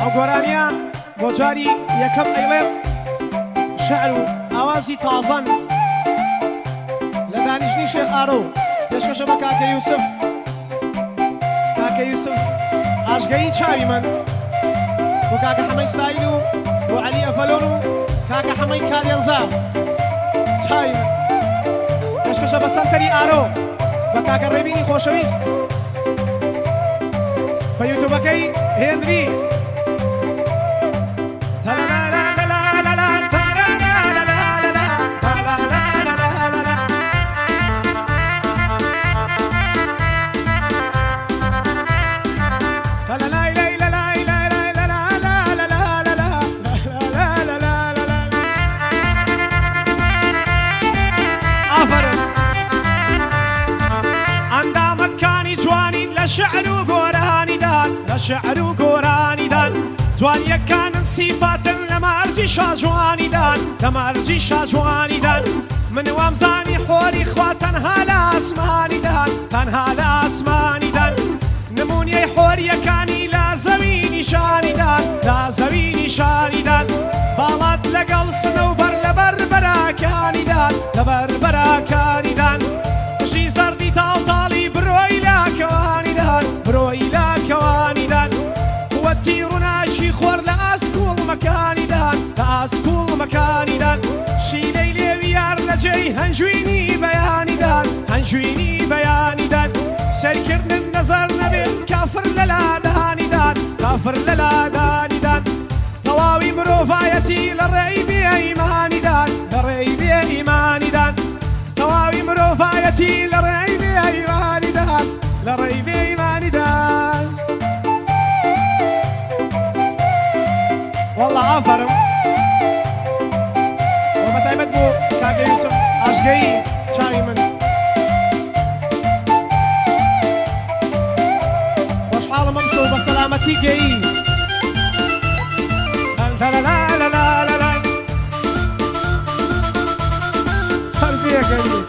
ئەو گۆرانیە بۆ جاری یەکەم ئەیڵێم شەعر و ئاوازی تازەن لە دانیشتنی شێخ ئارۆ پێشکەشە بە کاکە یوسف. کاکە یوسف ئاشگەی چاوی من بۆ کاکە حەمەی ستایل و بۆ عەلی ئەفەلۆن و کاکە حەمەی کارێڵزا چاوی من. پێشکەشە بە سەنتەری ئارۆ بە کاکە ڕێبینی خۆشەویست بە یوتوبەکەی هێنری. شعر و گۆرانی دان لە شعر و گۆرانی دان جوانیەکانن سیفاتن لە مەرجی شاجوانی دان لە مەرجی شاجوانی دان من وامزانی خۆری خوا تەنها لە ئاسمانی دان تەنها لە ئاسمانی دان نمونیەی خۆریەکانی لە زەوی نیشانی دان لە زەوی نیشانی دان باڵات لەگەڵ سنەوبەر لەبەر بەراکانی دان لەبەر بەراکانی دان پشی زەردی تاڵتاڵی بڕۆی لاکەوانی بڕۆی لاکەوانیدان قوەتی ڕووناکی خۆر لە ئاسکوڵ مەکانیدان لە ئاسکوڵ مەکانیدان شیلەی لێوی یار لە جێی هەنجوینی بەیانیدان هەنجوینی بەیانیدان سەرکردن نەزەر نەبێت کافر لە لادانیدان کافر لە لادانیدان تەواوی مرۆڤایەتی لە ڕێی بێ ئیمانیدان لە ڕێی بێ ئیمانیدان تەواوی مرۆڤایەتی لە ڕێی بێ ئیمانیدان لە ڕێی بێ ئیمانیدان. وەڵڵا ئافەرم وەمە تایبەت بۆ کاکە یوسف ئاشگەی چاوی من. خۆشحاڵم ئەمسە و بە سەلامەتی گەیی. هەربیەکەنی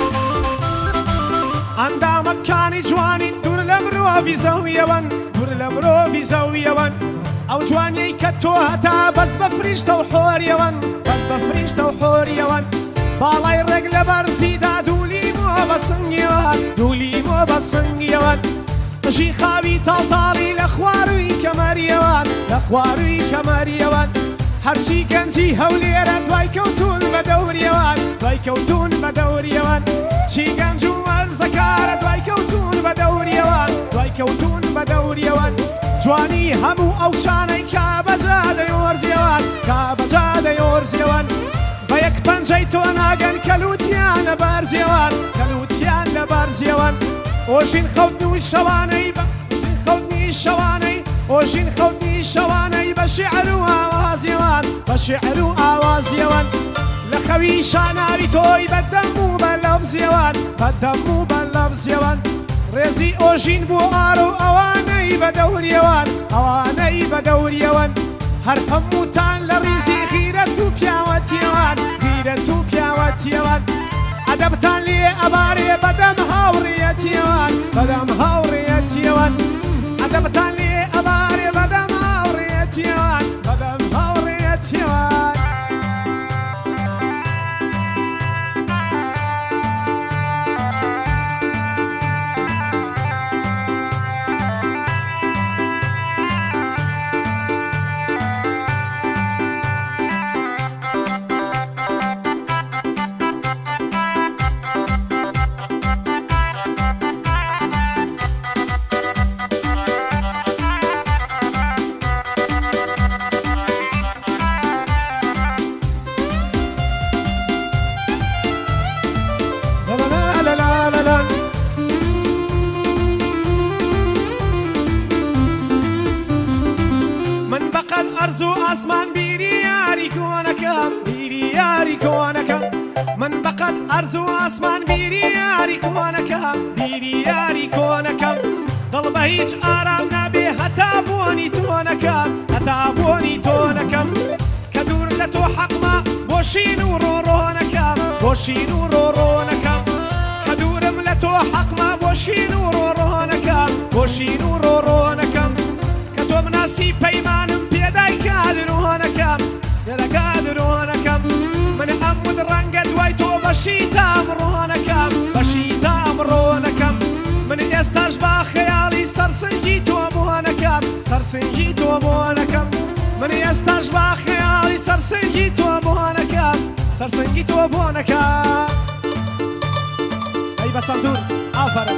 ئەندامەکانی جوانین دوور لە مرۆڤی زەویەوەن دوور لە مرۆڤی زەویەوەن ئەو جوانیەی کە تۆ هەتا بەس بە فریشتە و حۆریەوەن بەس بە فریشتە و حۆریەوەن باڵای ڕێک لە بەرزیدا دوولیمۆ بە سنگیەوەن دوولیمۆ بە سنگیەوەن قژی خاوی تاڵتاڵی لە خواروی کەمەریەوەن لە خواروی کەمەریەوەن هەرچی گەنجی هەولێرە دوای کەوتون بە دەوریەوەن دوای کەوتون بە دەوریەوەن چی گەنج و وەرزەکارە دوای کەوتون بە دەوریەوەن دوای کەوتون بە دەوریەوەن جوانی هەموو ئەو شانەی کابەجا دەیۆرزیەوەن کابەجا دەیۆرزیەوەن بە یەک پەنجەی تۆ ناگەن کەلووتیان لە بەرزیەوەن کەلووتیان لە بەرزیەوەن ئۆژین خەوتن و شەوانەی ئۆژین خەوتنی شەوانەی ئۆژین خەوتنی شەوانەی بە شیعر و ئاوازیەوەن بە شیعر و ئاوازیەوەن لە خەوی شاناوی تۆی بەدەم و بە لەفزیەوەن بەدەم و بە لەفزیەوەن ڕێزی ئۆژین بۆ ئارۆ ئەوانەی بە دەوریەوەن ئەوانەی بە دەوریەوەن هەر هەمووتان لە ڕیزی خیرەت و پیاوەتیەوەن خیرەت و پیاوەتیەوەن ئەدەبتان لێ ئەبارێ بەدەم هاوڕێیەتیەوەن بەدەم هاوڕێیەتیەوەن ئەدەبتان لێ ئەبارێ بەدەم هاوڕێیەتیەوەن بەدەم هاوڕێیەتیەوەن. ئەرز و ئاسمان بیری یاری کۆنەکەم بیری یاری کۆنەکەم من بەقەد ئەرز و ئاسمان بیری یاری کۆنەکەم بیری یاری کۆنەکەم دڵ بە هیچ ئارام نابێ هەتا بۆنی تۆنەکەم هەتا بۆنی تۆنەکەم کە دوور لە تۆ حەقما بۆشین و ڕۆڕۆنەکەم بۆشین و ڕۆڕۆنەکەم کە دوورم لە تۆ حەقما بۆشین و ڕۆڕۆنەکەم بۆشین و ڕۆڕۆنەکەم کە تۆ مناسی پەیمانم لای کادرۆنەکەم لە کادرۆنەکەم من ئەمود ڕەنگە دوای تۆ بەشی تامڕۆنەکەم بەشی تامڕۆنەکەم من ئێستاش با خەیاڵی سەرسنگی تۆ بۆنەکەم سەرسنگی تۆ بۆنەکەم من ئێستاش با خەیاڵی سەرسنگی تۆ بۆنەکەم سەرسنگی تۆ بۆنەکەم ئەی بە سەندوور ئافەرە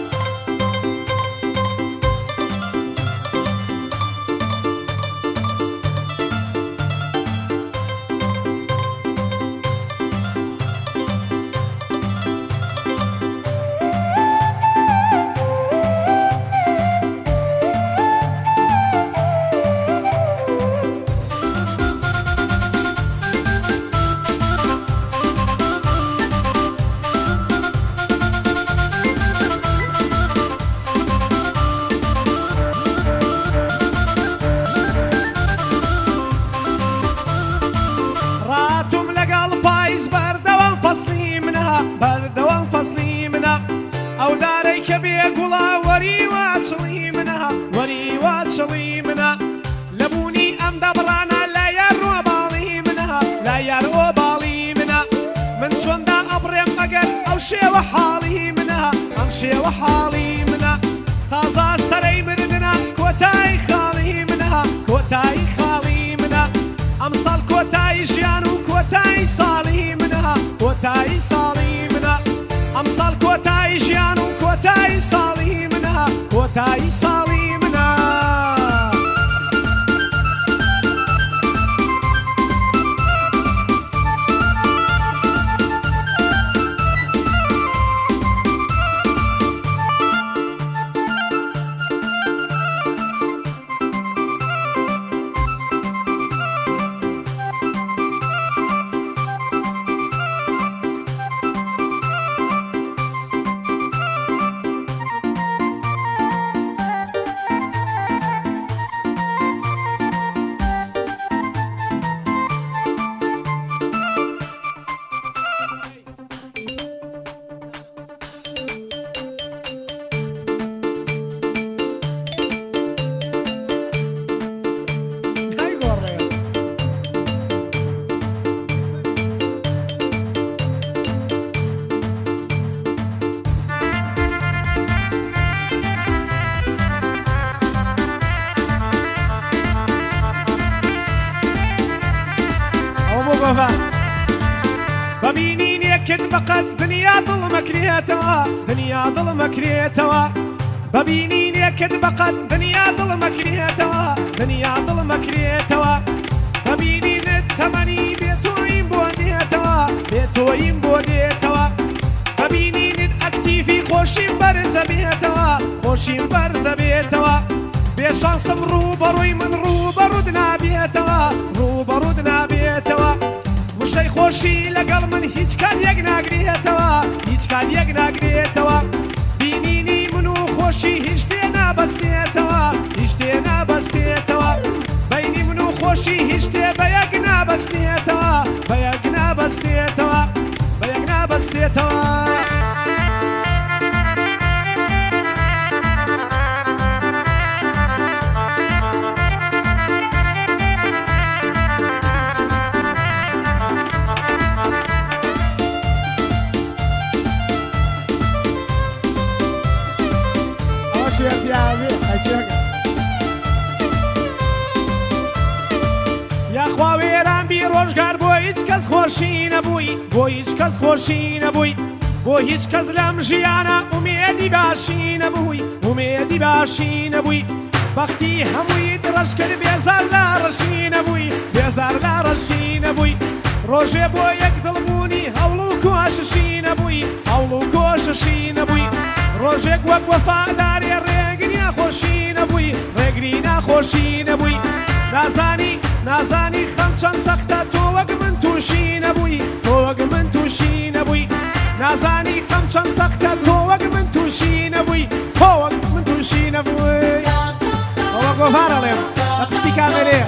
بەردەوام فەسلی منە ئەو دارەی کە بێگوڵا وەری واچڵی منە وەری واچڵی منە لەبوونی ئەم دەبڕانە لە یار ڕۆباڵی منە لە یار ئۆباڵی منە من چۆندا ئەبڕێم ئەگەر ئەو شێوە حاڵی منە ئەم شێوە حاڵی منە تازا سەرەی مردنە کۆتایی خاڵی منە کۆتایی خاڵی منە ئەمساڵ کۆتایی ژیان و کۆتایی ساڵی منە کۆتایی ساڵی منە ئەمساڵ کۆتایی ژیان و کۆتایی ساڵی منە کۆتایی ساڵی منە ببینین یەکت بەقەت دنیا دڵمەکرێتەوە دنیا دڵمەکرێتەوە ببینین یەکت بەقەت دنیا دڵمەکرێتەوە دنیا دڵمەکرێتەوە ببینینت تەمەنی بێتۆیم بۆ دێتەوە بێتۆیم بۆ دێتەوە ببینینت ئەکتیڤی خۆشیم بەرزە بێتەوە خۆشیم بەرزە بێتەوە بێشانسم ڕووبەڕووی من ڕووبەڕوود نابێتەوە ڕووبەڕوود نابێتەوە وشەی خۆشی لەگەڵ من هیچ کات یەک ناگرێتەوە هیچ کات یەک ناگرێتەوە بینینی من و خۆشی هیچ تێ نابەستێتەوە هیچ تێ نابەستێتەوە بەینی من و خۆشی هیچ تێ بە یەک نابەستێتەوە بە یەک نابەستێتەوە بە یەک نابەستێتەوە یاخوا وێران بی ڕۆژگار بۆ هیچ کەس خۆشی نەبووی بۆ هیچ کەس خۆشی نەبووی بۆ هیچ کەس لەم ژیانە ئومێدی باشی نەبووی ئومێدی باشی نەبووی بەختی هەمووی ڕەش کرد بێزار لە ڕەشی نەبووی بێزار لە ڕەشی نەبووی ڕۆژێ بۆ یەک دڵبوونی هەوڵ و کۆششی نەبووی هەوڵ و کۆششی نەبووی ڕۆژێک وەک وەفاداری ڕێگری ناخۆشی نەبووی ڕێگری ناخۆشی نەبووی نازانی خەم چەند سەختە تۆ وەک من تووشی نەبووی تۆ وەک من تووشی نەبووی نازانی خەم چەند سەختە تۆ وەک من تووشی نەبووی تۆ وەک من تووشی نەبووی ئەوە گۆڤارەڵێم لە پشتی کامێرەیە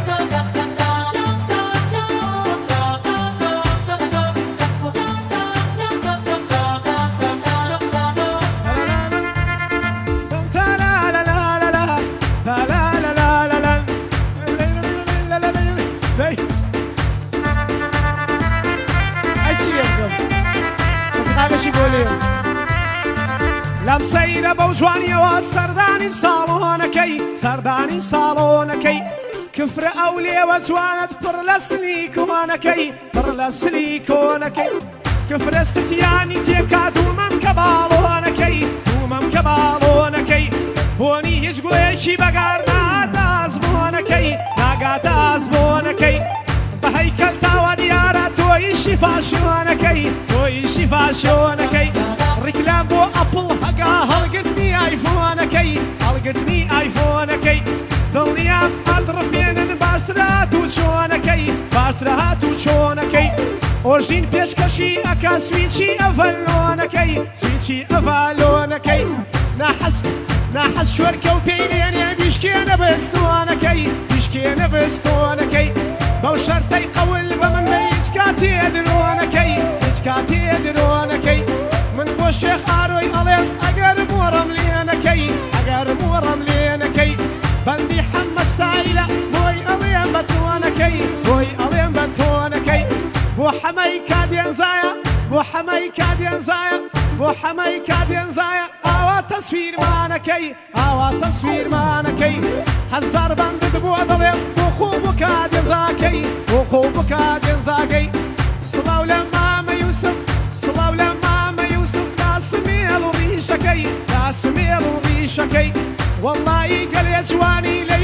کەشی بۆ لێ لەم سەیرە بەو جوانیەوە سەردانی ساڵۆنەکەی سەردانی ساڵۆنەکەی کفرە ئەو لێوە جوانت پڕ لە سلیکۆنەکەی پڕ لە سلیکۆنەکەی کفرە ستیانی تێکا دوومەم کە باڵۆنەکەی دوومەم کە باڵۆنەکەی بۆنی هیچ گوێکی بەگار نادازبوونەکەی ناگاتازبوونەکەی بە هەیکەل تاوە دیارە تۆیشی فاشۆنەکەی تۆیشی فاشۆنەکەی ڕیکلام بۆ ئەپڵ هەگا هەڵگرتنی ئایفۆنەکەی هەڵگرتنی ئایفۆنەکەی دڵنیام ئەدڕفێنن باشترە هاتوو چۆنەکەی باشترە هاتوو چۆنەکەی ئۆژین پێشکەشی ئەکا سویچی ئەڤەلۆنەکەی سویچی ئەڤەلۆنەکەی ناحەز شوەرکە و پێی لێنێ بیشکێنە بستوانەکەی بیشکێنە بستوانەکەی بەو شەرتەی قەول بە من بە هیچ کاتێ درۆنەکەی هیچ کاتێ درۆنەکەی من بۆ شێخ ئارۆی ئەڵێم ئەگەر بۆڕەم لێنەکەی ئەگەر بۆڕەم لێنەکەی بەندی حەمەستایلە بۆی ئەڵێم بە تۆنەکەی بۆی ئەڵێم بە تۆنەکەی بۆ حەمەی کادێنزایە بۆ حەمەی کادێنزایە بۆ حەمەی کادێنزایە ئاوا تەسویرمانەکەی ئاوا تەسویرمانەکەی هەزار بەندت بۆ دەڵێم بۆ خۆ بۆ کادێنزاکەی بۆ خۆ بۆ کادێنزاکەی سڵاو لە مامە یوسف سڵاو لە مامە یوسف لاسمێڵ و ڕیشەکەی لاسمێڵ و ڕیشەکەی وەڵڵایی گەلێ جوانی